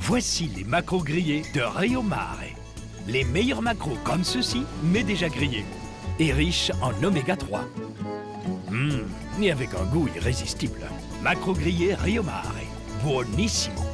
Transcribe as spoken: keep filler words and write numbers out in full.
Voici les maquereaux grillés de Rio Mare. Les meilleurs maquereaux comme ceux-ci, mais déjà grillés. Et riches en oméga trois. Hum, et avec un goût irrésistible. Maquereaux grillés Rio Mare. Buonissimo.